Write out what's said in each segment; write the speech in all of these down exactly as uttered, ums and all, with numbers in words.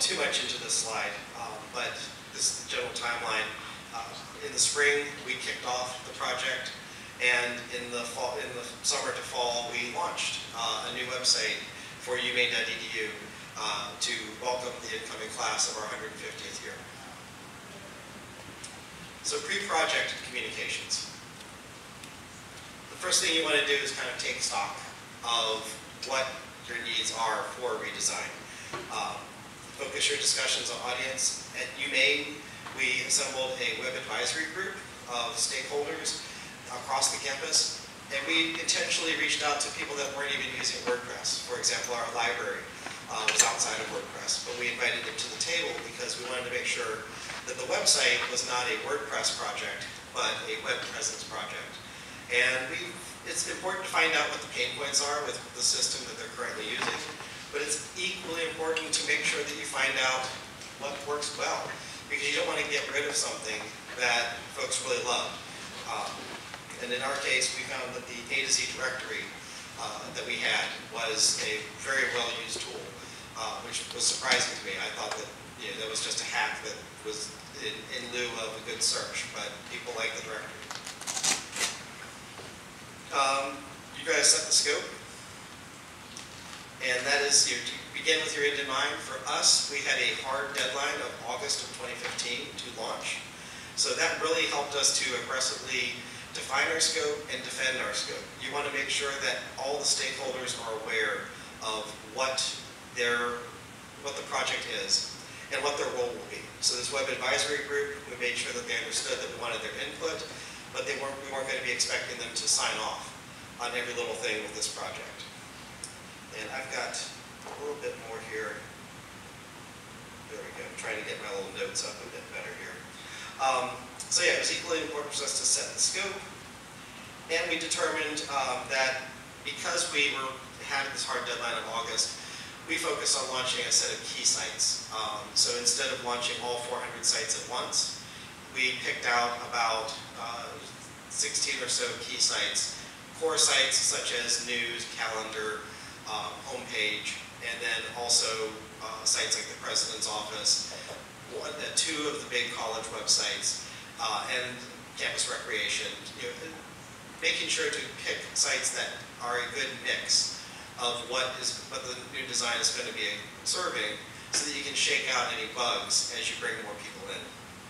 too much into this slide, um, but this is the general timeline. Uh, in the spring, we kicked off the project, and in the fall, in the summer to fall, we launched uh, a new website for U Maine dot E D U uh, to welcome the incoming class of our one hundred fiftieth year. So pre-project communications. The first thing you want to do is kind of take stock of what your needs are for redesign. Um, focus your discussions on audience. At U Maine, we assembled a web advisory group of stakeholders across the campus, and we intentionally reached out to people that weren't even using WordPress. For example, our library uh, was outside of WordPress, but we invited them to the table because we wanted to make sure that the website was not a WordPress project, but a web presence project. And we, it's important to find out what the pain points are with the system that they're currently using, but it's equally important to make sure that you find out what works well, because you don't want to get rid of something that folks really love. Um, and in our case, we found that the A to Z directory uh, that we had was a very well-used tool, uh, which was surprising to me. I thought that you know, that was just a hack that was in, in lieu of a good search, but people like the directory. Um, you guys set the scope, and that is, you to begin with your end in mind. For us, we had a hard deadline of August of twenty fifteen to launch, so that really helped us to aggressively define our scope and defend our scope. You want to make sure that all the stakeholders are aware of what their, what the project is and what their role will be. So this web advisory group, we made sure that they understood that we wanted their input, but they weren't, we weren't going to be expecting them to sign off on every little thing with this project. And I've got a little bit more here. There we go. I'm trying to get my little notes up a bit better here. Um, so yeah, it was equally important for us to set the scope. And we determined um, that because we were had this hard deadline in August, we focused on launching a set of key sites. Um, so instead of launching all four hundred sites at once, we picked out about uh, sixteen or so key sites, core sites such as news, calendar, um, homepage, and then also uh, sites like the President's Office, one, uh, two of the big college websites, uh, and campus recreation. You know, making sure to pick sites that are a good mix of what is what the new design is going to be serving, so that you can shake out any bugs as you bring more people in.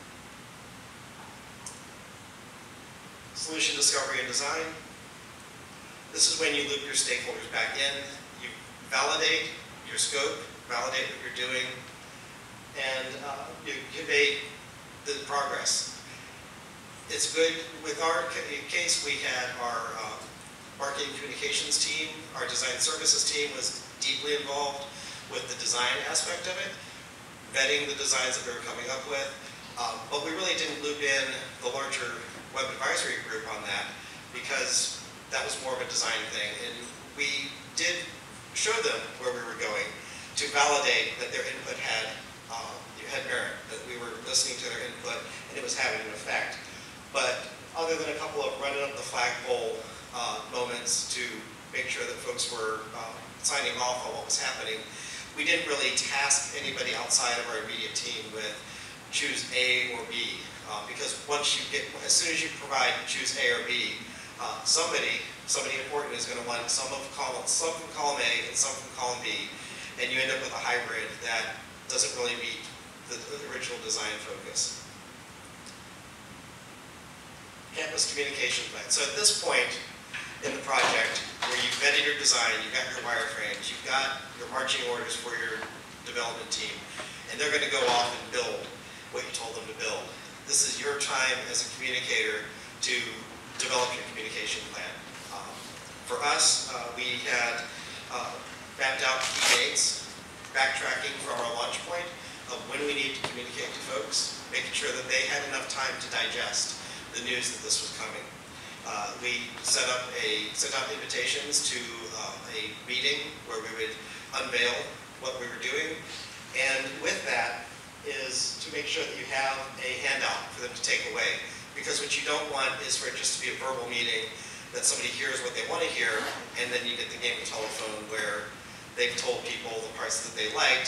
Solution discovery and design. This is when you loop your stakeholders back in. You validate your scope, validate what you're doing, and uh, you convey the progress. It's good. With our case, we had our uh, marketing communications team, our design services team was deeply involved with the design aspect of it, vetting the designs that we were coming up with, um, but we really didn't loop in the larger web advisory group on that because that was more of a design thing, and we did show them where we were going to validate that their input had, uh, had merit, that we were listening to their input and it was having an effect. But other than a couple of running up the flagpole uh, moments to make sure that folks were uh, signing off on what was happening, we didn't really task anybody outside of our immediate team with choose A or B, uh, because once you get, as soon as you provide choose A or B, uh, somebody, somebody important is going to want some of column, some from column A and some from column B, and you end up with a hybrid that doesn't really meet the, the original design focus. Campus communication plan. So at this point in the project, where you've vetted your design, you've got your wireframes, you've got your marching orders for your development team, and they're going to go off and build what you told them to build. This is your time as a communicator to develop your communication plan. Um, for us, uh, we had uh, mapped out key dates, backtracking from our launch point of when we need to communicate to folks, making sure that they had enough time to digest the news that this was coming. Uh, we set up a sent out invitations to uh, a meeting where we would unveil what we were doing, and with that is to make sure that you have a handout for them to take away, because what you don't want is for it just to be a verbal meeting that somebody hears what they want to hear, and then you get the game of telephone where they've told people the parts that they liked,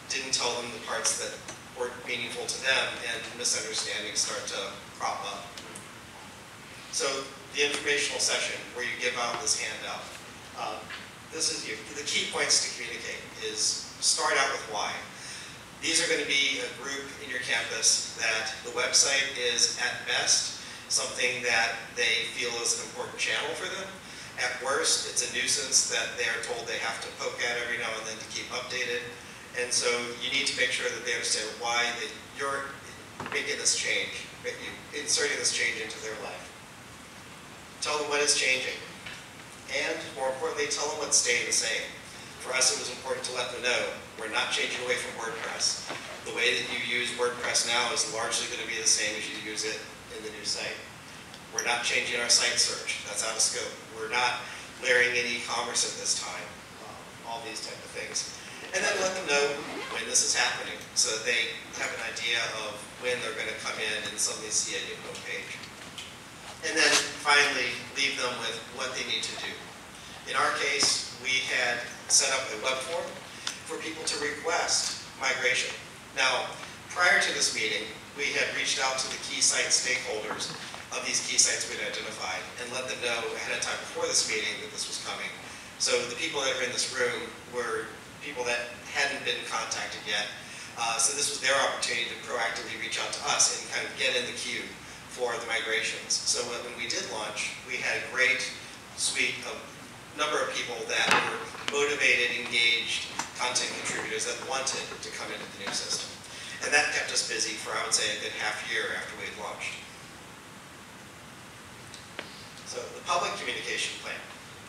didn't tell them the parts that weren't meaningful to them, and misunderstandings start to crop up. So the informational session where you give out this handout, uh, this is your, the key points to communicate is start out with why. These are going to be a group in your campus that the website is at best something that they feel is an important channel for them. At worst, it's a nuisance that they are told they have to poke at every now and then to keep updated. And so you need to make sure that they understand why that you're making this change, inserting this change into their life. Tell them what is changing. And more importantly, tell them what's staying the same. For us, it was important to let them know we're not changing away from WordPress. The way that you use WordPress now is largely going to be the same as you use it in the new site. We're not changing our site search. That's out of scope. We're not layering in e-commerce at this time. Um, all these type of things. And then let them know when this is happening so that they have an idea of when they're going to come in and suddenly see a new homepage. And then finally, leave them with what they need to do. In our case, we had set up a web form for people to request migration. Now, prior to this meeting, we had reached out to the key site stakeholders of these key sites we'd identified and let them know ahead of time before this meeting that this was coming. So the people that were in this room were people that hadn't been contacted yet. Uh, so this was their opportunity to proactively reach out to us and kind of get in the queue for the migrations. So when we did launch, we had a great suite of number of people that were motivated, engaged content contributors that wanted to come into the new system. And that kept us busy for, I would say, a good half year after we had launched. So the public communication plan.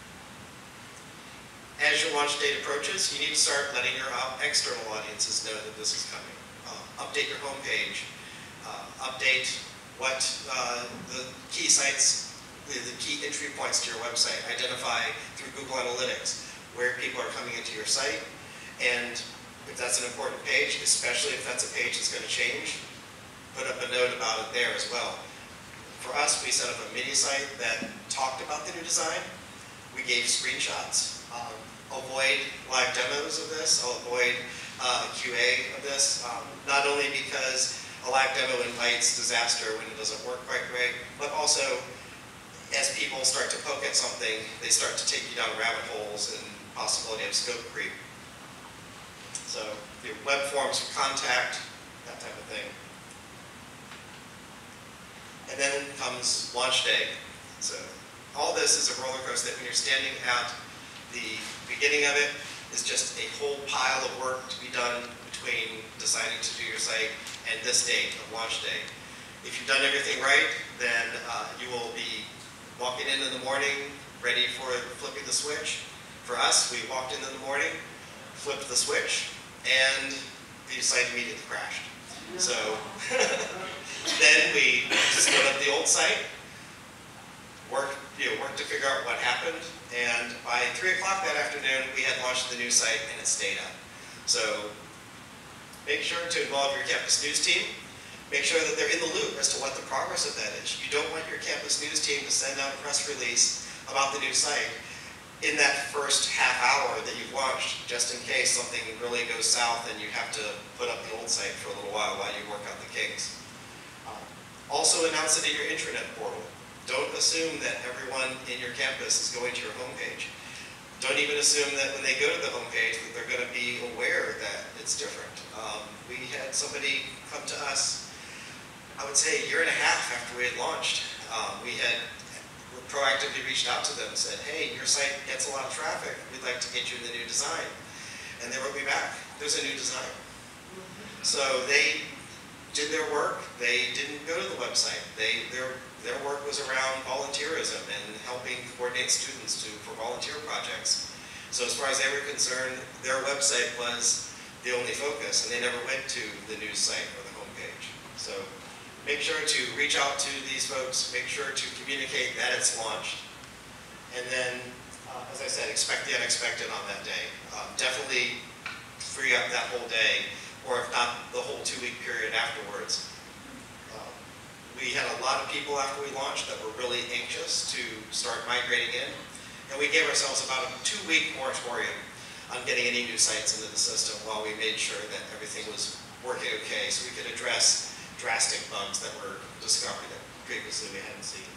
As your launch date approaches, you need to start letting your external audiences know that this is coming. Uh, update your homepage. Uh, update what uh, the key sites, the, the key entry points to your website. Identify through Google Analytics where people are coming into your site. And if that's an important page, especially if that's a page that's going to change, put up a note about it there as well. For us, we set up a mini site that talked about the new design. We gave screenshots. Um, avoid live demos of this. I'll avoid uh, Q A of this, um, not only because a live demo invites disaster when it doesn't work quite right, but also as people start to poke at something, they start to take you down rabbit holes and possibility of scope creep. So your web forms for contact, that type of thing. And then comes launch day. So all this is a roller coaster that when you're standing at the beginning of it is just a whole pile of work to be done between deciding to do your site and this date of launch day. If you've done everything right, then uh, you will be walking in in the morning, ready for flipping the switch. For us, we walked in in the morning, flipped the switch, and the site immediately crashed. So then we just put up the old site, worked, you know, worked to figure out what happened, and by three o'clock that afternoon, we had launched the new site and it stayed up. So make sure to involve your campus news team. Make sure that they're in the loop as to what the progress of that is. You don't want your campus news team to send out a press release about the new site in that first half hour that you've launched, just in case something really goes south and you have to put up the old site for a little while while you work out the kinks. Um, also announce it in your intranet portal. Don't assume that everyone in your campus is going to your homepage. Don't even assume that when they go to the homepage that they're going to be aware that it's different. Um, we had somebody come to us, I would say a year and a half after we had launched. Um, we had proactively reached out to them and said, hey, your site gets a lot of traffic. We'd like to get you the new design. And they wrote me back, there's a new design. So they did their work. They didn't go to the website. They, their, their work was around volunteerism and helping coordinate students to, for volunteer projects. So as far as they were concerned, their website was the only focus, and they never went to the news site or the homepage. So make sure to reach out to these folks, make sure to communicate that it's launched. And then, uh, as I said, expect the unexpected on that day. Um, definitely free up that whole day, or if not, the whole two-week period afterwards. Um, we had a lot of people after we launched that were really anxious to start migrating in, and we gave ourselves about a two-week moratorium on getting any new sites into the system while we made sure that everything was working okay, so we could address drastic bugs that were discovered that previously we hadn't seen.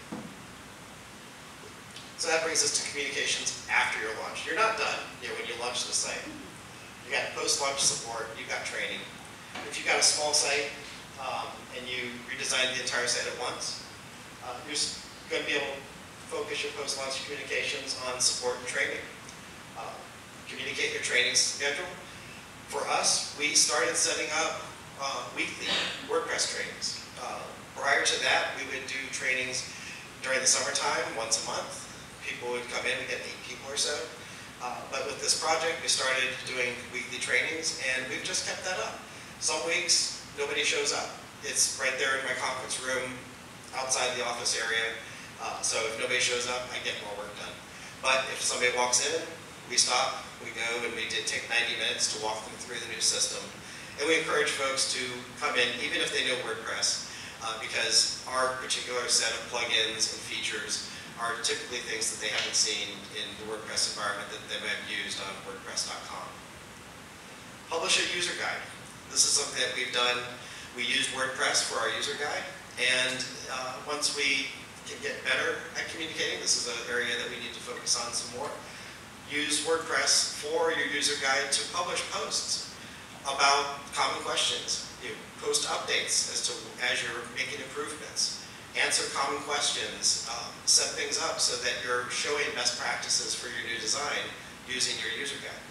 So that brings us to communications after your launch. You're not done you know, when you launch the site. You got post-launch support, you've got training. If you've got a small site um, and you redesign the entire site at once, uh, you're going to be able to focus your post-launch communications on support and training. Uh, communicate your training schedule. For us, we started setting up uh, weekly WordPress trainings. Uh, prior to that, we would do trainings during the summertime, once a month. People would come in, we get eight people or so. Uh, but with this project, we started doing weekly trainings, and we've just kept that up. Some weeks, nobody shows up. It's right there in my conference room, outside the office area. Uh, so if nobody shows up, I get more work done. But if somebody walks in, we stop, we go, and we did take ninety minutes to walk them through the new system. And we encourage folks to come in, even if they know WordPress, uh, because our particular set of plugins and features are typically things that they haven't seen in the WordPress environment that they might have used on WordPress dot com. Publish a user guide. This is something that we've done. We used WordPress for our user guide, and uh, once we can get better at communicating, this is an area that we need to focus on some more. Use WordPress for your user guide to publish posts about common questions. You post updates as to as you're making improvements. Answer common questions. Um, set things up so that you're showing best practices for your new design using your user guide.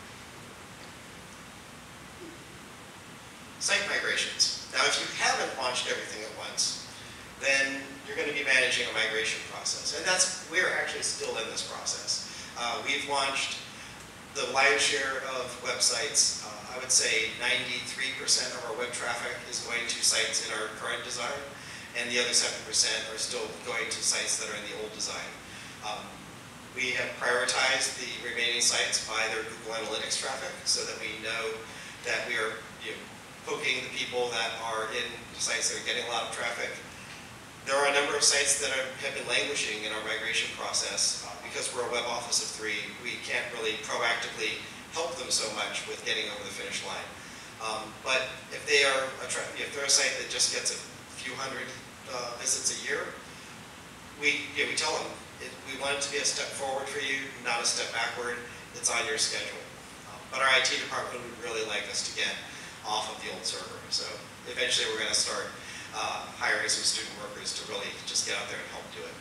Site migrations. Now, if you haven't launched everything at once, then you're going to be managing a migration process. And that's, we're actually still in this process. Uh, we've launched the lion's share of websites. Uh, I would say ninety-three percent of our web traffic is going to sites in our current design, and the other seven percent are still going to sites that are in the old design. Um, we have prioritized the remaining sites by their Google Analytics traffic so that we know that we are you know, poking the people that are in sites that are getting a lot of traffic. There are a number of sites that are, have been languishing in our migration process. Uh, because we're a web office of three, we can't really proactively help them so much with getting over the finish line. Um, but if they are a if they're a site that just gets a few hundred uh, visits a year, we yeah, we tell them it, we want it to be a step forward for you, not a step backward. It's on your schedule. Um, but our I T department would really like us to get off of the old server. So eventually, we're going to start Uh, hiring some student workers to really just get out there and help do it.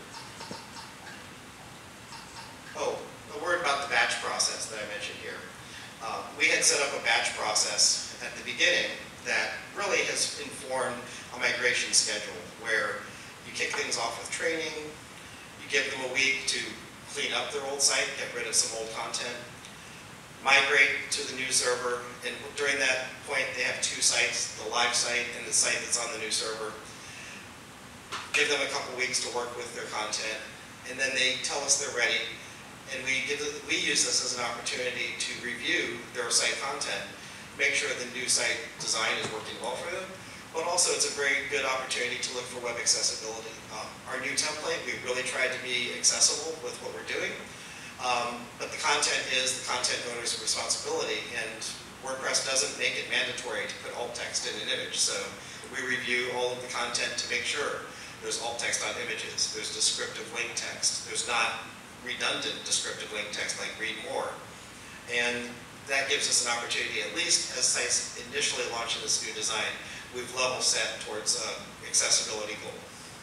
Oh, a word about the batch process that I mentioned here. Uh, we had set up a batch process at the beginning that really has informed a migration schedule where you kick things off with training, you give them a week to clean up their old site, get rid of some old content, migrate to the new server, and during that point they have two sites, the live site and the site that's on the new server. Give them a couple weeks to work with their content, and then they tell us they're ready, and we, give the, we use this as an opportunity to review their site content, make sure the new site design is working well for them, but also it's a very good opportunity to look for web accessibility. Um, our new template, we really tried to be accessible with what we're doing. Um, but the content is the content owner's responsibility, and WordPress doesn't make it mandatory to put alt text in an image. So we review all of the content to make sure there's alt text on images, there's descriptive link text, there's not redundant descriptive link text like read more. And that gives us an opportunity, at least as sites initially launch in this new design, we've level set towards an accessibility goal.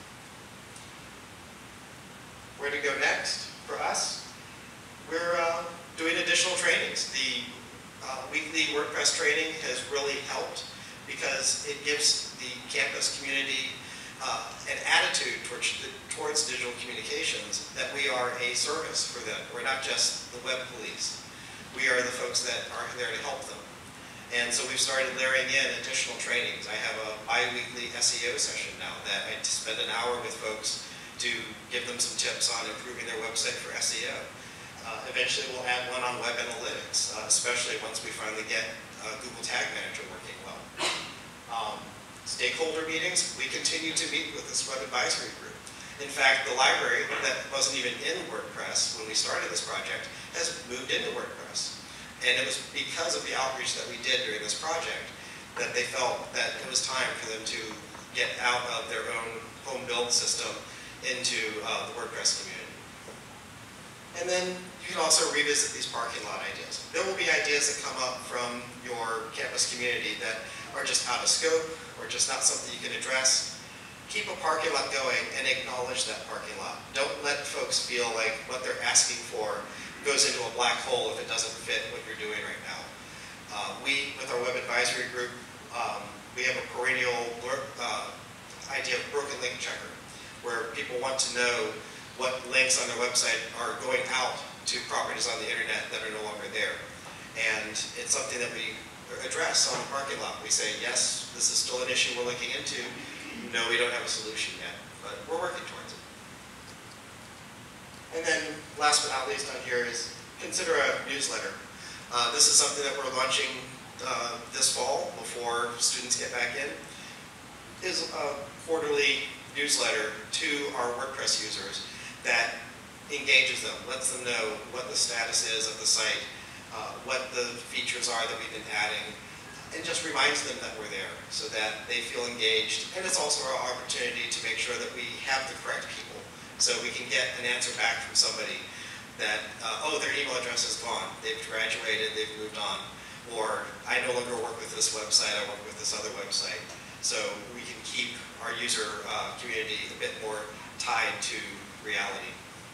Where to go next for us? We're uh, doing additional trainings. The uh, weekly WordPress training has really helped because it gives the campus community uh, an attitude towards, towards digital communications that we are a service for them. We're not just the web police. We are the folks that are there to help them. And so we've started layering in additional trainings. I have a bi-weekly S E O session now that I spend an hour with folks to give them some tips on improving their website for S E O. Uh, eventually we'll add one on web analytics, uh, especially once we finally get uh, Google Tag Manager working well. Um, stakeholder meetings, we continue to meet with this web advisory group. In fact, the library that wasn't even in WordPress when we started this project has moved into WordPress. And it was because of the outreach that we did during this project that they felt that it was time for them to get out of their own home build system into uh, the WordPress community. And then you can also revisit these parking lot ideas. There will be ideas that come up from your campus community that are just out of scope or just not something you can address. Keep a parking lot going and acknowledge that parking lot. Don't let folks feel like what they're asking for goes into a black hole if it doesn't fit what you're doing right now. Uh, we, with our web advisory group, um, we have a perennial uh, idea of broken link checker, where people want to know what links on their website are going out to properties on the internet that are no longer there. And it's something that we address on the parking lot. We say, yes, this is still an issue we're looking into. No, we don't have a solution yet, but we're working towards it. And then last but not least on here is consider a newsletter. Uh, this is something that we're launching uh, this fall before students get back in. It is a quarterly newsletter to our WordPress users that engages them, lets them know what the status is of the site, uh, what the features are that we've been adding, and just reminds them that we're there so that they feel engaged. And it's also our opportunity to make sure that we have the correct people so we can get an answer back from somebody that, uh, oh, their email address is gone, they've graduated, they've moved on, or I no longer work with this website, I work with this other website. So we can keep our user uh, community a bit more tied to reality.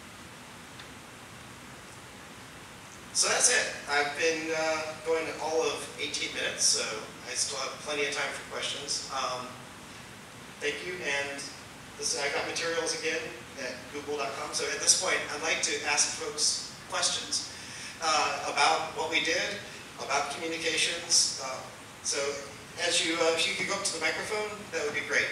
So that's it. I've been uh, going all of eighteen minutes, so I still have plenty of time for questions. Um, thank you, and this, I got materials again at google dot com. So at this point, I'd like to ask folks questions uh, about what we did, about communications. Uh, so as you, uh, if you could go up to the microphone, that would be great.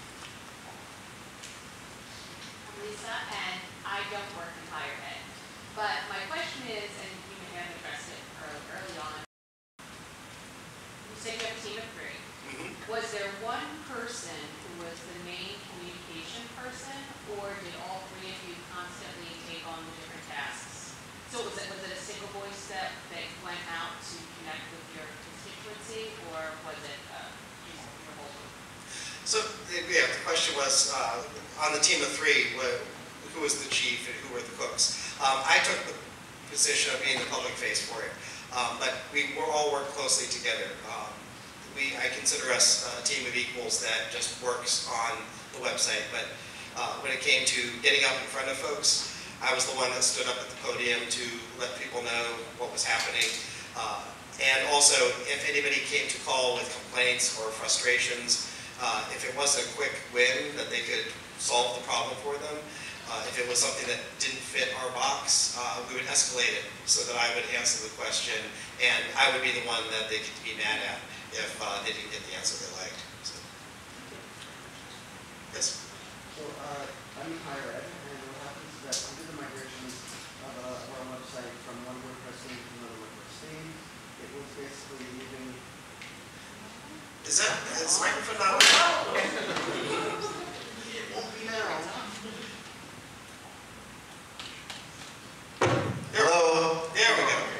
I'm Lisa, and I don't work in higher ed. But my question is, and you may have addressed it early, early on, you said you have a team of three. Mm-hmm. Was there one person who was the main communication person, or did all three of you constantly take on the different tasks? So was it, was it a single voice that, that went out to connect with your constituency, or was it uh, your whole group? So yeah, the question was, uh, on the team of three, what, who was the chief and who were the cooks? Um, I took the position of being the public face for it, um, but we were all worked closely together. Um, we, I consider us a team of equals that just works on the website, but uh, when it came to getting up in front of folks, I was the one that stood up at the podium to let people know what was happening. Uh, and also, if anybody came to call with complaints or frustrations, uh, if it was a quick win that they could solve the problem for them, Uh, if it was something that didn't fit our box, uh, we would escalate it so that I would answer the question, and I would be the one that they could be mad at if uh, they didn't get the answer they liked. So. Yes? So uh, I'm in higher ed, and what happens is that we did the migrations of, uh, of our website from one WordPress theme to another WordPress theme. It was basically moving. Is that, is the microphone not on? It won't be now. Hello. There we go.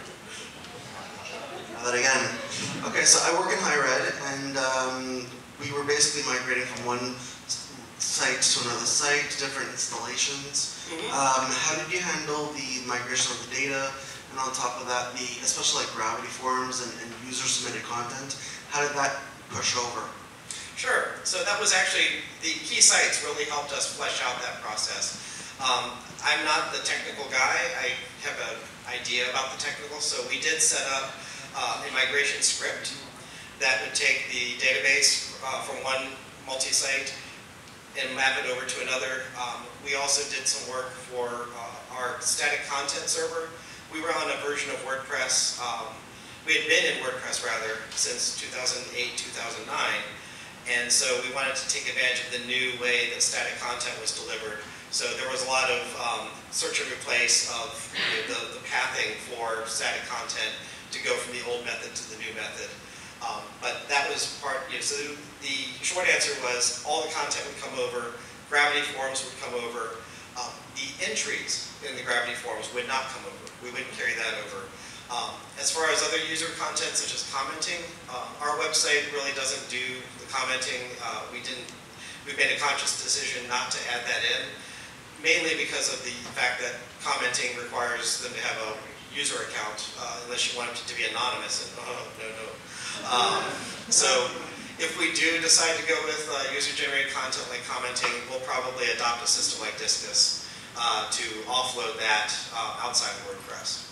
Try that again. Okay, so I work in higher ed, and um, we were basically migrating from one site to another site, different installations. Mm-hmm. Um, how did you handle the migration of the data, and on top of that, the especially like Gravity forums and, and user-submitted content? How did that push over? Sure. So that was actually, the key sites really helped us flesh out that process. Um, I'm not the technical guy. I have an idea about the technical, so we did set up uh, a migration script that would take the database uh, from one multi-site and map it over to another. Um, we also did some work for uh, our static content server. We were on a version of WordPress. Um, we had been in WordPress, rather, since two thousand eight, two thousand nine, and so we wanted to take advantage of the new way that static content was delivered. So there was a lot of um, search and replace of you know, the, the pathing for static content to go from the old method to the new method. Um, but that was part, you know, so the short answer was all the content would come over, Gravity forms would come over. Um, the entries in the Gravity forms would not come over. We wouldn't carry that over. Um, as As far as other user content such as commenting, uh, our website really doesn't do the commenting. Uh, we didn't, we made a conscious decision not to add that in, mainly because of the fact that commenting requires them to have a user account, uh, unless you want it to be anonymous, and oh, no, no. Um, so if we do decide to go with uh, user-generated content like commenting, we'll probably adopt a system like Disqus uh, to offload that uh, outside of WordPress.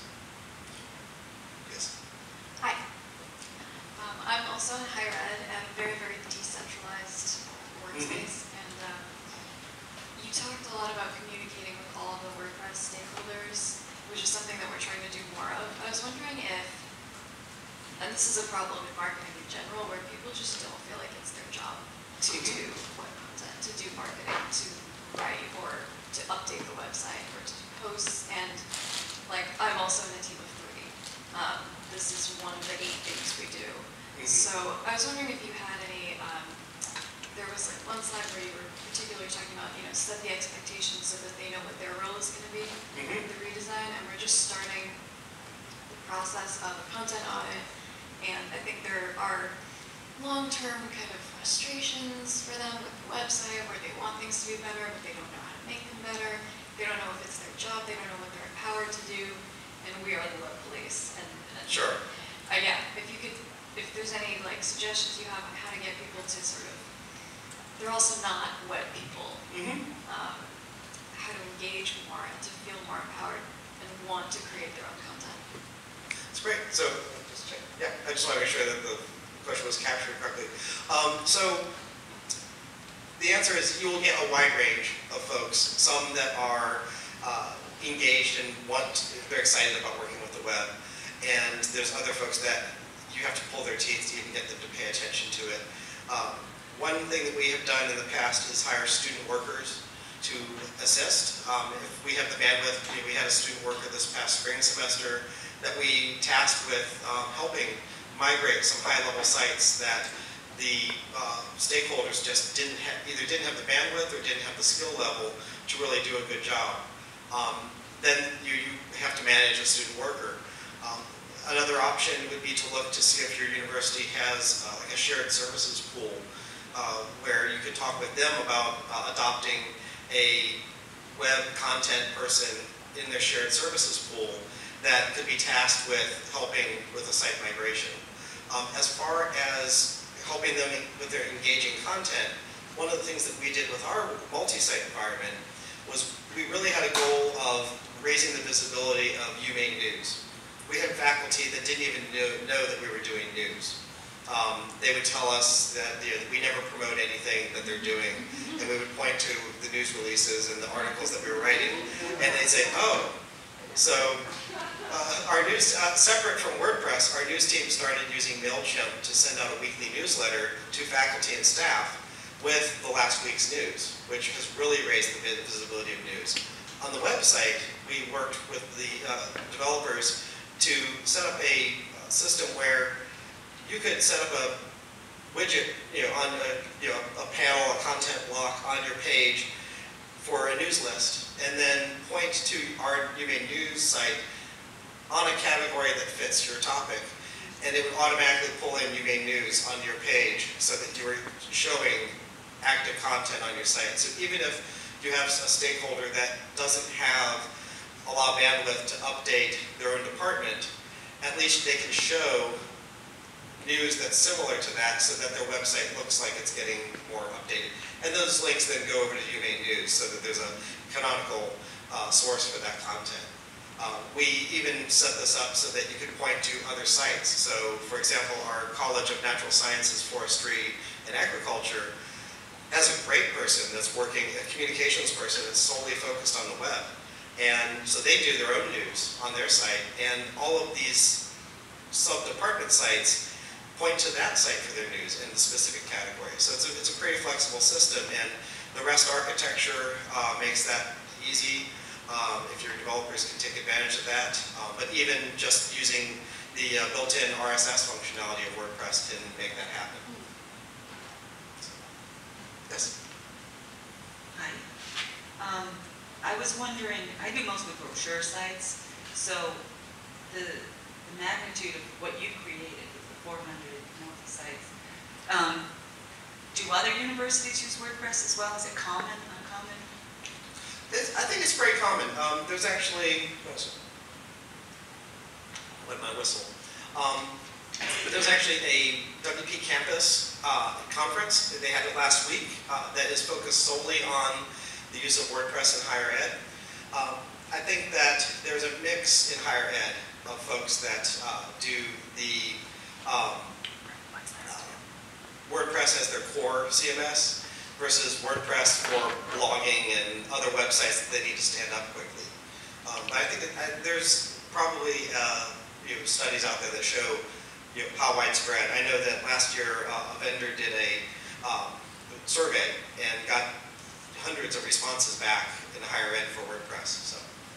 Yes. Hi. Um, I'm also in higher ed at a very, very decentralized workspace. Mm-hmm. And um, you talked a lot about communicating with all of the WordPress stakeholders, which is something that we're trying to do more of. I was wondering if, and this is a problem in marketing in general, where people just don't feel like it's their job to do web content, to do marketing, to write, or to update the website, or to do posts. And like, I'm also in a team of three. Um, this is one of the eight things we do. Mm-hmm. So I was wondering if you had any, um, there was like one slide where you were particularly talking about, you know, set the expectations so that they know what their role is going to be mm-hmm. in the redesign. And we're just starting the process of a content audit. And I think there are long-term kind of frustrations for them with the website where they want things to be better, but they don't know how to make them better. They don't know if it's their job. They don't know what they're empowered to do. And we are the web police. And, and sure. Uh, yeah, if you could, if there's any like suggestions you have on how to get people to sort of, they're also not web people, mm-hmm. um, how to engage more and to feel more empowered and want to create their own content. That's great. So. Yeah, I just want to make sure that the question was captured correctly. Um, so the answer is you will get a wide range of folks, some that are uh, engaged and want, they're excited about working with the web, and there's other folks that you have to pull their teeth to even get them to pay attention to it. Um, one thing that we have done in the past is hire student workers to assist. Um, if we have the bandwidth, we had a student worker this past spring semester that we tasked with um, helping migrate some high-level sites that the uh, stakeholders just didn't have, either didn't have the bandwidth or didn't have the skill level to really do a good job. Um, then you, you have to manage a student worker. Um, another option would be to look to see if your university has uh, like a shared services pool uh, where you could talk with them about uh, adopting a web content person in their shared services pool that could be tasked with helping with a site migration. Um, as far as helping them with their engaging content, one of the things that we did with our multi-site environment was we really had a goal of raising the visibility of UMaine News. We had faculty that didn't even know, know that we were doing news. Um, they would tell us that you know, we never promote anything that they're doing, and we would point to the news releases and the articles that we were writing, and they'd say, oh, so uh, our news, uh, separate from WordPress, our news team started using MailChimp to send out a weekly newsletter to faculty and staff with the last week's news, which has really raised the visibility of news. On the website, we worked with the uh, developers to set up a uh, system where you could set up a widget, you know, on a, you know, a panel, a content block on your page for a news list, and then point to our UMaine News site on a category that fits your topic, and it would automatically pull in UMaine News on your page so that you were showing active content on your site. So even if you have a stakeholder that doesn't have a lot of bandwidth to update their own department, at least they can show news that's similar to that so that their website looks like it's getting more updated. And those links then go over to UMaine News so that there's a canonical uh, source for that content. Uh, we even set this up so that you could point to other sites. So, for example, our College of Natural Sciences, Forestry, and Agriculture has a great person that's working, a communications person that's solely focused on the web. And so they do their own news on their site, and all of these sub-department sites point to that site for their news in the specific category. So it's a, it's a pretty flexible system, and the REST architecture uh, makes that easy um, if your developers can take advantage of that. Uh, but even just using the uh, built-in R S S functionality of WordPress can make that happen. Yes? Hi. Um, I was wondering, I do mostly brochure sites, so the, the magnitude magnitude of what you created with the four hundred multi-sites. Um, do other universities use WordPress as well? Is it common, uncommon? It's, I think it's very common. Um, there's actually, let my whistle. Um, but there's actually a W P Campus uh, conference. They had it last week uh, that is focused solely on the use of WordPress in higher ed. Um, I think that there's a mix in higher ed of folks that uh, do the um, uh, WordPress as their core C M S versus WordPress for blogging and other websites that they need to stand up quickly. Um, but I think that I, there's probably uh, you know, studies out there that show you know, how widespread. I know that last year uh, a vendor did a um, survey and got hundreds of responses back in higher ed for WordPress. So,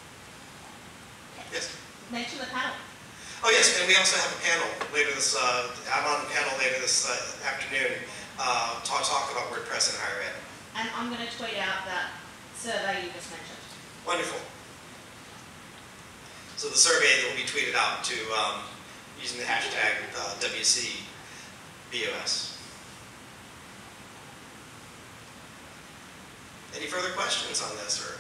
yes. Mention the panel. Oh yes, and we also have a panel later this. Uh, I'm on the panel later this uh, afternoon. Uh, talk talk about WordPress in higher ed. And I'm going to tweet out that survey you just mentioned. Wonderful. So the survey that will be tweeted out to um, using the hashtag uh, W C B O S. Any further questions on this, or?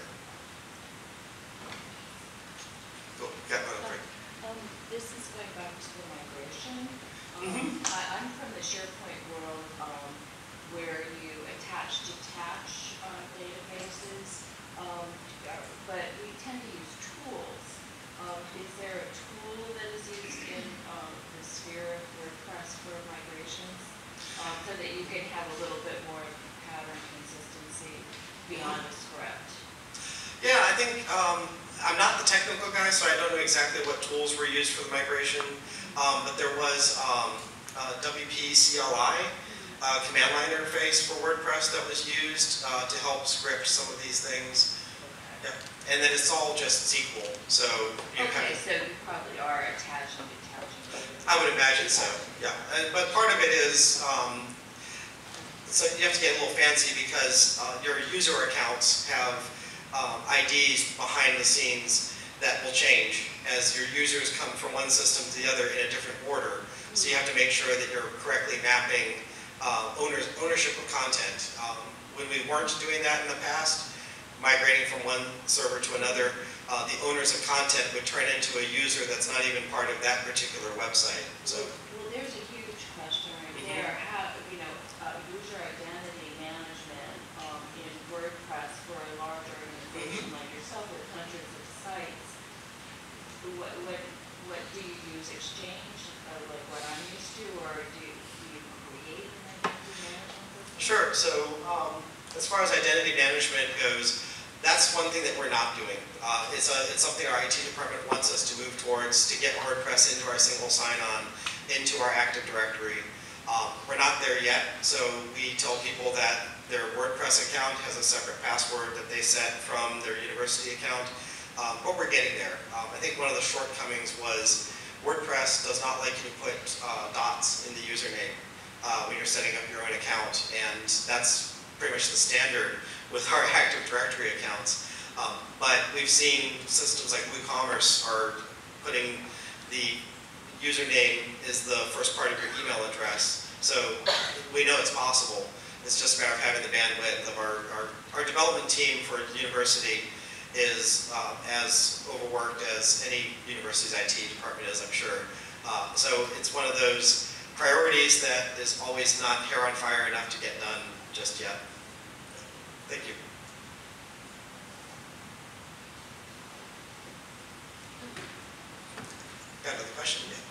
Go, got one over here. Um, this is going back to the migration. Um, Mhm. I, I'm from the SharePoint world, um, where you attach, detach, uh, databases, um, but we tend to use tools. Um, is there a tool that is used in, um, the sphere of WordPress for migrations? Um, so that you can have a little bit more pattern consistency beyond a script? Yeah, I think um, I'm not the technical guy, so I don't know exactly what tools were used for the migration. Um, but there was um, uh, W P C L I, uh, command line interface for WordPress that was used uh, to help script some of these things. Yeah. And then it's all just S Q L, so you Okay, have. so you probably are attaching, detaching. I would imagine so. Yeah, and, but part of it is um, so you have to get a little fancy because uh, your user accounts have um, I Ds behind the scenes that will change as your users come from one system to the other in a different order. So you have to make sure that you're correctly mapping uh, owners, ownership of content. Um, when we weren't doing that in the past, migrating from one server to another, uh, the owners of content would turn into a user that's not even part of that particular website. So, Well, there's a huge question right Mhm. there. How, you know, uh, user identity management um, in WordPress for a large organization like yourself with hundreds of sites. What, what, what do you use? Exchange, uh, like what I'm used to, or do you, do you create an identity management system? sure. So, um, as far as identity management goes, that's one thing that we're not doing. Uh, it's, a, it's something our I T department wants us to move towards to get WordPress into our single sign-on, into our Active Directory. Um, we're not there yet, so we tell people that their WordPress account has a separate password that they set from their university account, um, but we're getting there. Um, I think one of the shortcomings was WordPress does not like you to put uh, dots in the username uh, when you're setting up your own account, and that's pretty much the standard with our Active Directory accounts. Um, but we've seen systems like WooCommerce are putting the username is the first part of your email address. So we know it's possible. It's just a matter of having the bandwidth of our, our, our development team for university is uh, as overworked as any university's I T department is, I'm sure. Uh, so it's one of those priorities that is always not hair on fire enough to get done just yet. Thank you. Got another question? Yeah.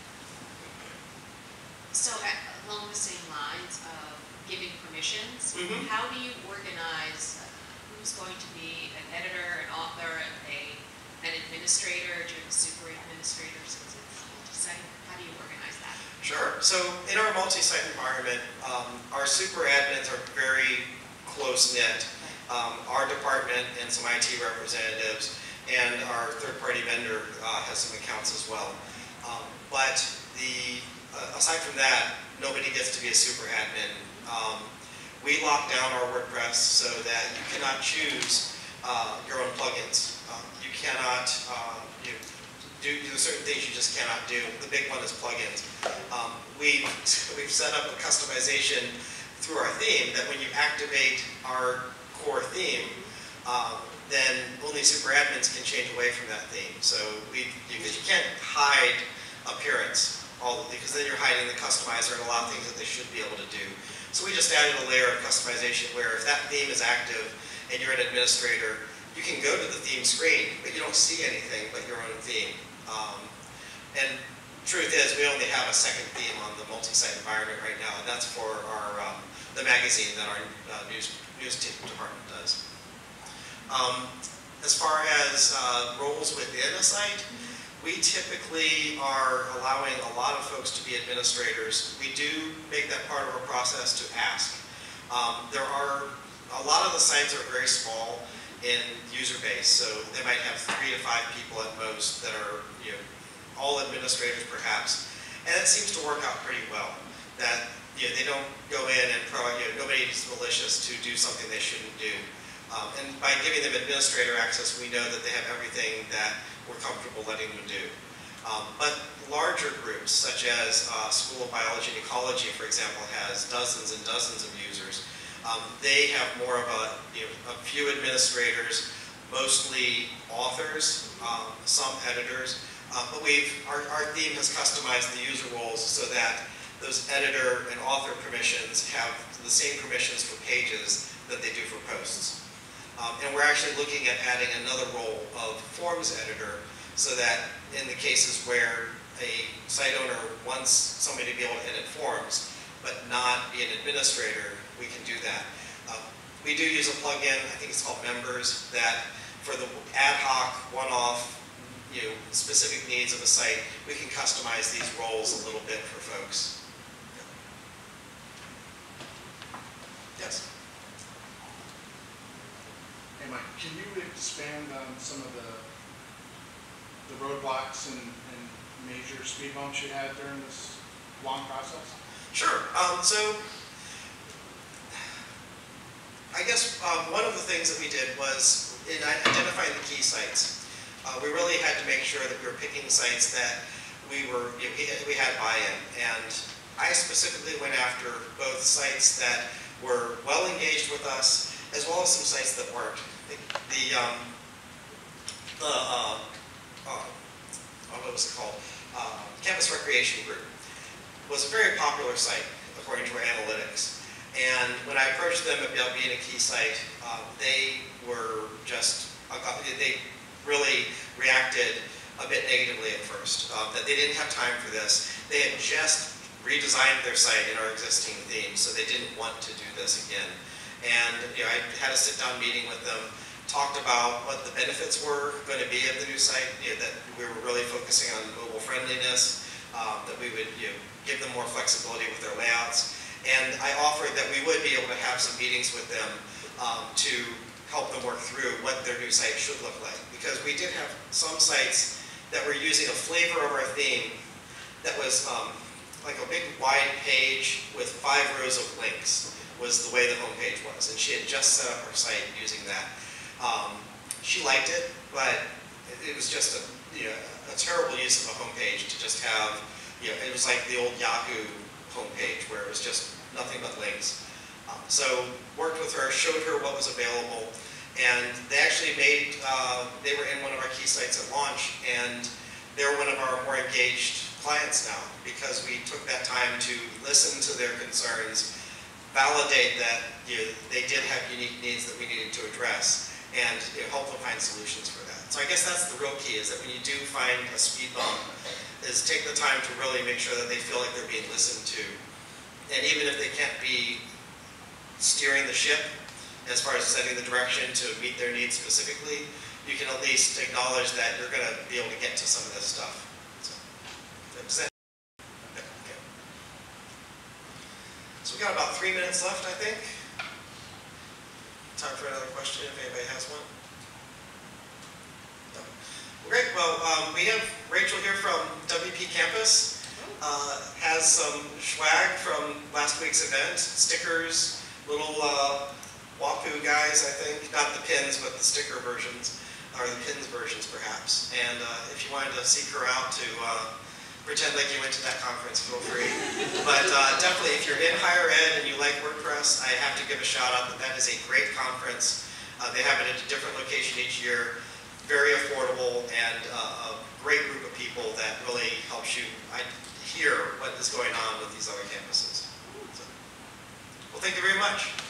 So uh, along the same lines of giving permissions, Mhm. how do you organize uh, who's going to be an editor, an author, and a, an administrator, do you have a super administrator since it's multi-site? How do you organize that? Sure. So in our multi-site environment, um, our super admins are very close-knit. Um, our department and some I T representatives and our third-party vendor uh, has some accounts as well. Um, but the uh, aside from that, nobody gets to be a super admin. Um, we lock down our WordPress so that you cannot choose uh, your own plugins. Um, you cannot uh, you do, there's certain things you just cannot do. The big one is plugins. Um, we, we've set up a customization through our theme that when you activate our core theme, um, then only super admins can change away from that theme. So we, because you can't hide appearance, all because then you're hiding the customizer and a lot of things that they should be able to do. So we just added a layer of customization where if that theme is active and you're an administrator, you can go to the theme screen, but you don't see anything but your own theme. Um, and truth is, we only have a second theme on the multi-site environment right now, and that's for our um, the magazine that our uh, news news team department does. Um, as far as uh, roles within a site, we typically are allowing a lot of folks to be administrators. We do make that part of our process to ask. Um, there are a lot of the sites are very small in user base, so they might have three to five people at most that are, you know, all administrators perhaps, and it seems to work out pretty well. That, you know, they don't go in and pro, you know, nobody is malicious to do something they shouldn't do, um, and by giving them administrator access, we know that they have everything that we're comfortable letting them do. Um, but larger groups, such as uh, School of Biology and Ecology, for example, has dozens and dozens of users. Um, they have more of a, you know, a few administrators, mostly authors, um, some editors, uh, but we've, our, our theme has customized the user roles so that those editor and author permissions have the same permissions for pages that they do for posts. Um, and we're actually looking at adding another role of forms editor so that in the cases where a site owner wants somebody to be able to edit forms, but not be an administrator, we can do that. Uh, we do use a plugin, I think it's called Members, that for the ad hoc, one-off, you know, specific needs of a site, we can customize these roles a little bit for folks. Yes? Hey Mike, can you expand on some of the the roadblocks and, and major speed bumps you had during this long process? Sure. Um, so, I guess um, one of the things that we did was in identifying the key sites. Uh, we really had to make sure that we were picking sites that we were you know, we had buy-in, and I specifically went after both sites that were well engaged with us, as well as some sites that weren't. The, the, um, the uh, uh, what was it called? Uh, Campus Recreation Group was a very popular site according to our analytics. And when I approached them about being a key site, uh, they were just, uh, they really reacted a bit negatively at first, uh, that they didn't have time for this. They had just redesigned their site in our existing theme, so they didn't want to do this again. And you know, I had a sit-down meeting with them, talked about what the benefits were going to be of the new site, you know, that we were really focusing on mobile friendliness, um, that we would you know, give them more flexibility with their layouts. And I offered that we would be able to have some meetings with them um, to help them work through what their new site should look like. Because we did have some sites that were using a flavor of our theme that was um, like a big wide page with five rows of links was the way the homepage was. And she had just set up her site using that. Um, she liked it, but it, it was just a, you know, a terrible use of a homepage to just have, you know, it was like the old Yahoo homepage where it was just nothing but links. Um, so worked with her, showed her what was available, and they actually made, uh, they were in one of our key sites at launch, and they're one of our more engaged clients now because we took that time to listen to their concerns, validate that you know, they did have unique needs that we needed to address, and you know, help them find solutions for that. So I guess that's the real key, is that when you do find a speed bump, is take the time to really make sure that they feel like they're being listened to. And even if they can't be steering the ship as far as setting the direction to meet their needs specifically, you can at least acknowledge that you're going to be able to get to some of this stuff. So, does that, okay. So we've got about three minutes left, I think. Time for another question if anybody has one. No. Great. Well, um, we have Rachel here from W P Campus. Uh, has some swag from last week's event, stickers, little uh, WAPU guys, I think, not the pins, but the sticker versions. or the Pins versions perhaps. And uh, if you wanted to seek her out to uh, pretend like you went to that conference, feel free. But uh, definitely, if you're in higher ed and you like WordPress, I have to give a shout out that that is a great conference. Uh, they have it at a different location each year, very affordable, and uh, a great group of people that really helps you I, hear what is going on with these other campuses. So, well, thank you very much.